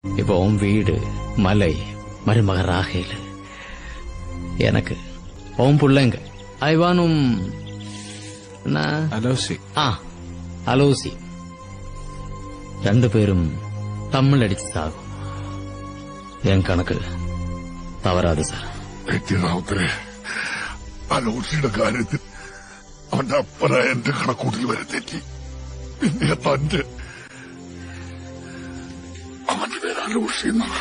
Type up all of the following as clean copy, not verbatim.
இப்போ உன் வீடு, மலை, மருமக ராகேல், எனக்கு உன் பிள்ளைங்க ஐவானும் അലോസി അലോസി രണ്ടുപേരും തമ്മിലടിച്ച് സാകും. എൻ കണക്ക് തവറാതെ സാർ. അലോസിയുടെ കാര്യത്തിൽ അവന്റെ അപ്പന എന്റെ കണക്കൂട്ടിൽ വരെ തെറ്റി. പിന്നെ തന്റെ അവന്റെ പേര് അലോസി എന്നാണ്.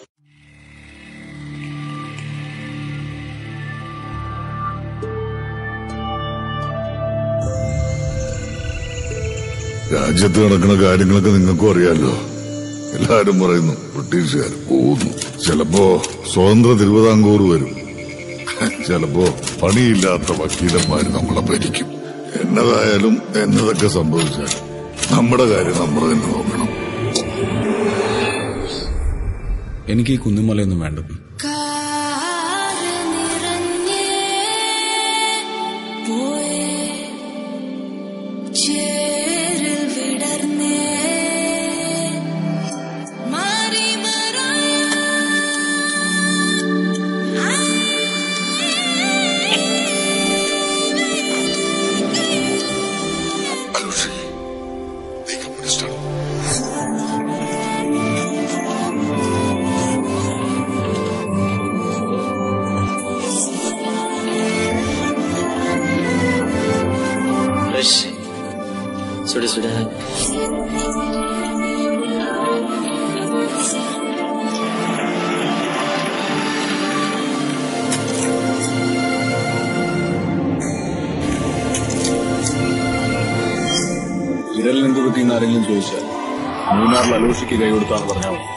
രാജ്യത്ത് നടക്കുന്ന കാര്യങ്ങളൊക്കെ നിങ്ങൾക്കും അറിയാലോ. എല്ലാരും പറയുന്നു ബ്രിട്ടീഷുകാർ പോകുന്നു. ചിലപ്പോ സ്വതന്ത്ര തിരുവിതാംകൂർ വരും, ചിലപ്പോ പണിയില്ലാത്ത വക്കീലന്മാര് നമ്മളെ ഭരിക്കും. എന്നതായാലും എന്നതൊക്കെ സംഭവിച്ചാലും നമ്മുടെ കാര്യം നമ്മൾ തന്നെ നോക്കണം. എനിക്ക് ഈ കുന്നുമലയൊന്നും വേണ്ടത്. സുഡ സുഡ വിരലിനെന്ത് പറ്റിയെന്ന് ആരെങ്കിലും ചോദിച്ചാൽ മൂന്നാറിൽ അലോഷിക്ക് കൈ കൊടുത്താന്ന് പറഞ്ഞാൽ